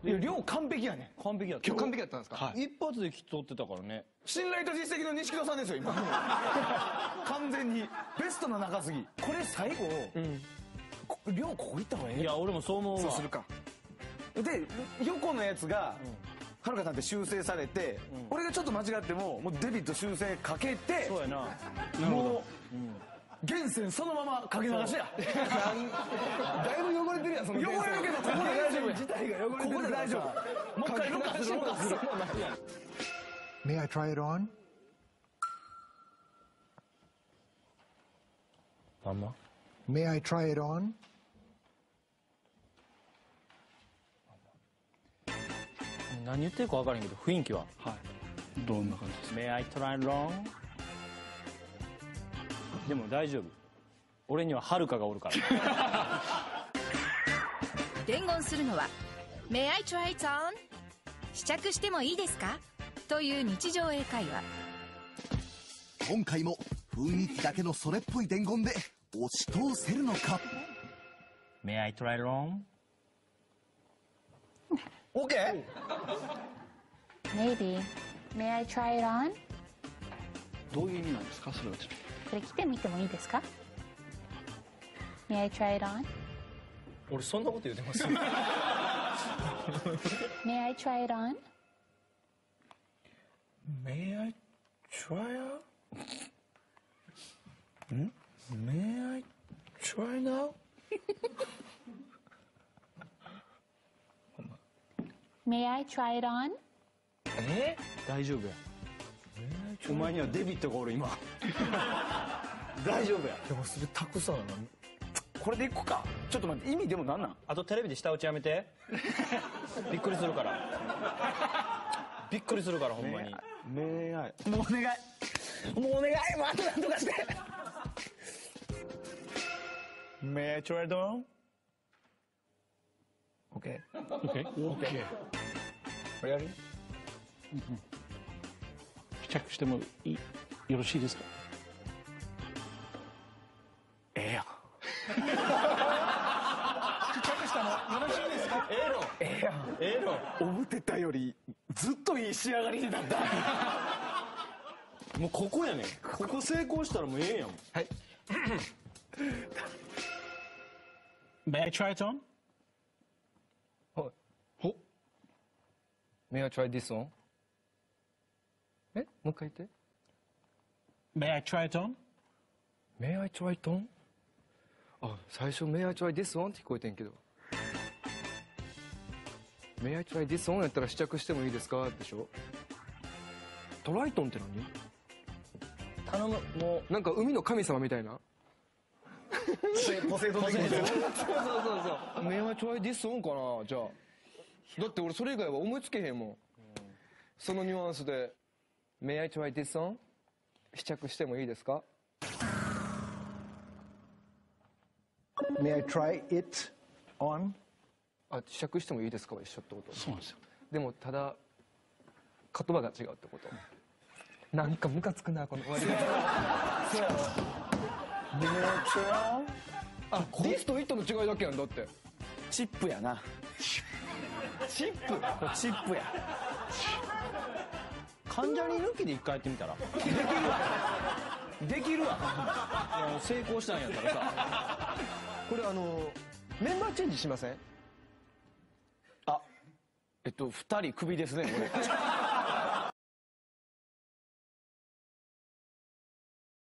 いや、量完璧やね。 完璧やった。 今日完璧やったんですか？ 一発で取ってたからね。 信頼と実績の錦戸さんですよ、今。完全に。ベストの中継ぎ。これ最後、量ここ行った方がええ。 いや、俺もそう思うわ。 そうするか。で、横のやつが、はるかさんって修正されて、俺がちょっと間違っても、もうデビット修正かけて、 そうやな。 もう、源泉そのままかけ流しや。 だいぶ汚れてるやん、その汚れるけど、ここで大丈夫や。 自体が汚れてる。 ここで大丈夫。もう一回ろ過する。 May I try it on? まんま May I try it on? 何言ってるか分からんけど、雰囲気は。 はい。どんな感じですか？ May I try long? でも大丈夫。俺にははるかがおるから。 伝言するのは May I try it on? 試着してもいいですかという日常英会話。 今回も雰囲気だけのそれっぽい伝言で押し通せるのか。 May I try long? OK? Maybe. May I try it on? どういう意味なんですか、それはちょっと。 これ着てみてもいいですか May I try it on? 俺そんなこと言うてます？ May I try it on? May I try out? May I try now? May I try it on? 大丈夫や。お前にはデビットがおる今。大丈夫や。 でもそれたくさんな。これでいくか。ちょっと待って、意味でもなんなん？ あとテレビで下打ちやめて。びっくりするから。びっくりするからほんまに。 May I？もうお願い。もうお願い。もうあとなんとかして。May I try it on? OK? OK? これやる？ 試着してもよろしいですか？ ええやん。 試着したのよろしいですか？ ええやん。 ええの。 思ってたよりずっといい仕上がりになった。 もうここやねん。ここ成功したらもうええやん。 はい。May I try it on? はい。ほ May I try this on? もう一回言って。May I try it on? May I try it on? あ、最初 May I try this on って聞こえてんけど。May I try this on やったら試着してもいいですかでしょ。トライトンって何？ 頼む。もうなんか海の神様みたいな。 ポセイドン的に。 そう。May I try this on かなじゃあ。だって俺それ以外は思いつけへんもん。そのニュアンスで May I try this on? 試着してもいいですか？ May I try it on? あ、試着してもいいですかは一緒ってこと？ そうなんですよ。 でもただ言葉が違うってこと。なんかムカつくなこの終わり方。 そうやろ。 あ、ディスとイットの違いだけやんだって。 チップやな。チップ？これチップや。 関ジャニ抜きで一回やってみたら。 できるわ。 いや成功したんやったらさ。 これメンバーチェンジしません？ あ、2人クビですね、これ。